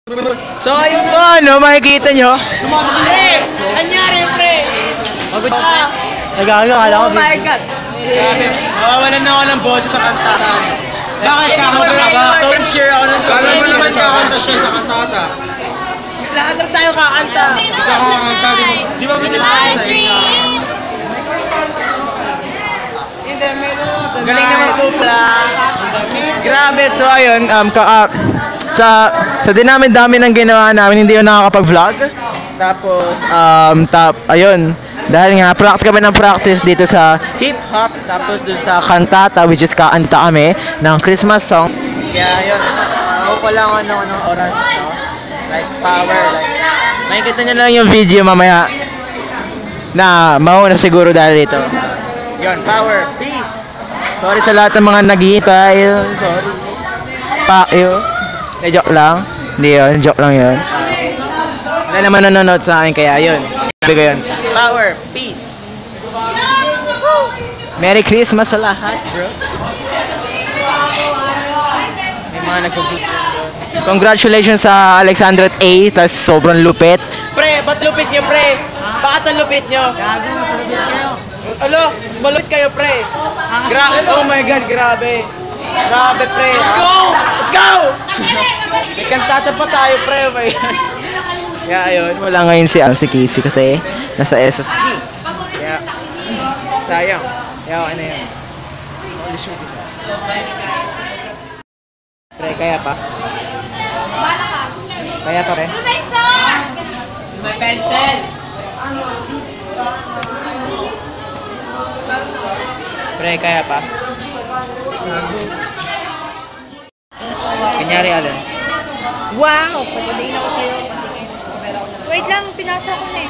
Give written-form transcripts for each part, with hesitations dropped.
So ayun po, ano, makikita nyo? Pre! Anyari, pre! Nagagawa ko. Oh my God! Grabe, nawawalan na ako ng boses sa kantahan. Bakit kakanta ka ba? Sound cheer ako ng Kala mo naman kakanta siya sa kantata. Lahat na tayo kakanta! Hindi ka kakanta, di ba ba sila sa inyo? Galing naman po pala. Grabe, so ayun, sa din namin dami ng ginawa namin, hindi ako nakakapag-vlog. Tapos, ayun, dahil nga practice kami ng practice dito sa hip-hop, tapos dun sa kantata, which is kaanta kami ng Christmas songs. Kaya yun, ako ko lang anong oras, no? Like power, like, makikita nyo lang yung video mamaya na mauna siguro dahil dito. Yun, power, peace! Sorry sa lahat ng mga naghihintay, sorry. Pakyo. Joke lang. Hindi yun, joke lang yun. Wala naman nanonood sa akin, kaya yun. Sabi ko yun. Power, peace. Merry Christmas sa lahat, bro. May mga congratulations sa Alexandra A. Tas sobrang lupit. Pre, ba't lupit nyo, pre? Bakit ang lupit nyo? Gago, masalubit kayo! Alo, mas malupit kayo, pre. Grabe, oh my God, grabe. Grabe, pre. Let's go! Let's go! May kantata pa tayo, pre. Kaya ayun, wala ngayon si Casey kasi nasa SSG. Kaya, sayang. Kaya ano yun. Holy shoot. Pre, kaya pa? Kaya pa, pre? May pencil! Pre, kaya pa? Kanyari, Alan. Wow! Pagpadayin ako sa'yo. Wait lang, pinasa ko na eh.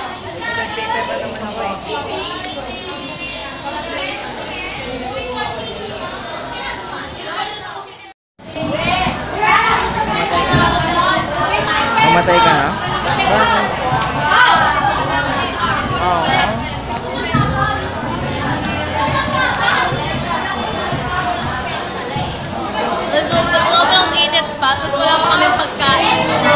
Mamatay ka na? Sobrang init pa, tapos wala pa kaming pagkain.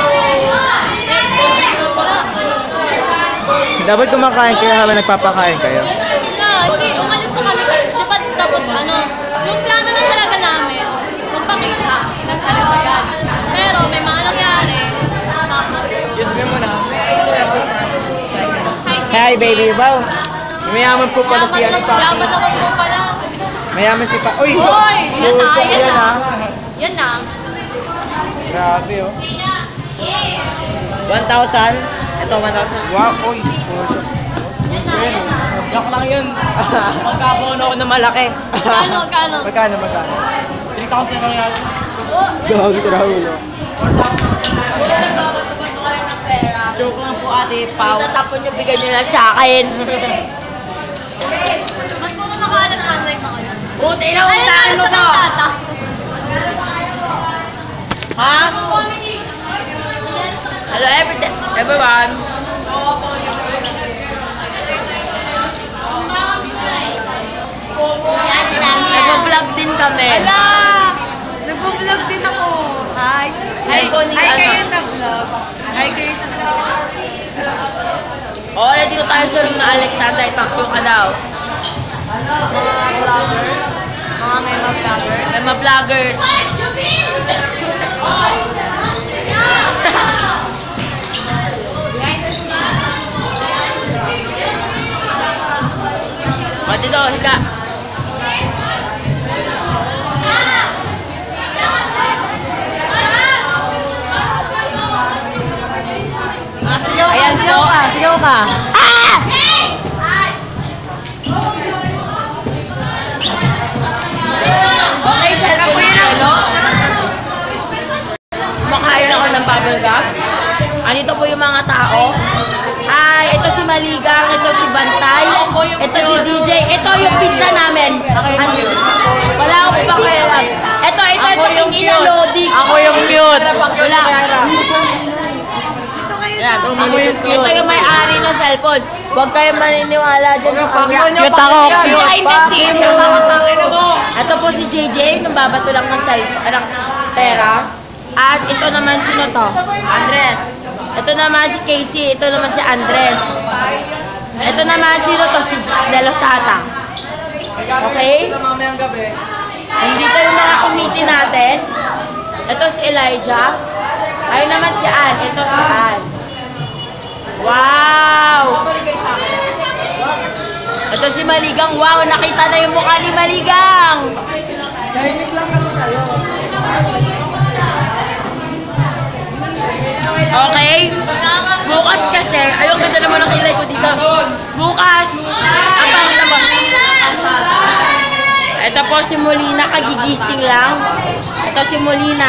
Wala. Dapat kumakain kayo habang nagpapakain kayo. Wala, hindi. Umalis na kami. Dapat tapos yung plano lang talaga namin, magpakita, tapos alis agad. Pero may mga nangyari, tapos Yes, mo muna. hi, Hi, baby. Wow. Mayaman po pala si Ani Papi. Yaman naman po pala. Mayaman si Papi. Uy! Hoy! Yan na, Puso, yan na. ah. Yan na. Grabe, oh. 1,000? Ito, 1,000. Wow, uy. Yan na, yan na. Joke lang yun. Magkakaroon ako ng malaki. Kano? Magkano? 3,000 lang yan. Oh, Gawag sa Rahulo. nagbabato-bato kayo ng pera. Joke lang po, ate Pao. Tatapon nyo, bigay nyo lang sa akin. Ba't po na naka-Alexander na kayo? Buti lang, Ayun, usahin mo sa ko! tata. Ha? Hello everyone. Nag-vlog din kami. Ala! Nag-vlog din ako. Hi. Hi kayo sa vlog. Hi kayo sa vlog. Oh, dito tayo sa room na Alexander. Pakyo ka daw. Mga vloggers. Mga mema vloggers. O, dito, higa. Ayan, sigaw ka. Sigaw ka. Okay, sir, ako yun ako. Kumakain ako ng bubble gum. Andito po yung mga tao. Ay, ito si Maligang, ito si Bantay, ito si DJ, ito yung pizza namin. Wala akong pakialam. Ito yung ina-loading. Ako yung cute. Wala. Yan. Ito yung may-ari ng cellphone. Huwag kayong maniniwala dyan sa kanya. Cute ako, cute. Ito po si JJ, nung babato lang ng pera. At ito naman, sino to? Andres. Ito naman si Casey. Ito naman si Andres. Ito naman, sino to? Si De Losata. Okay? Nandito yung mga committee natin. Ito si Elijah. Ayun naman si Ann. Ito si Ann. Wow! Ito si Maligang. Wow! Nakita na yung mukha ni Maligang! Okay? Bukas kasi, ayun, ganda naman ang kilay ko dito. Bukas, ang pangit naman. Ito po si Molina, kagigising lang. Ito si Molina.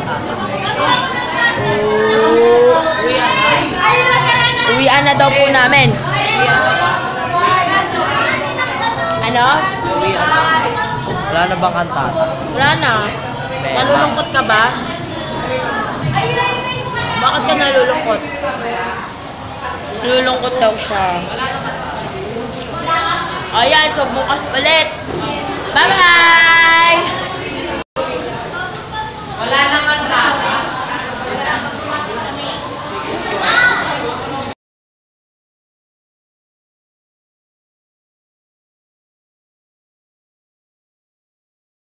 Uwian na daw po namin. Ano? Wala na bang kantata? Wala na. Nalulungkot ka ba? Bakit ka nalulungkot? Nalulungkot daw siya. Ayan, so bukas ulit. Bye-bye!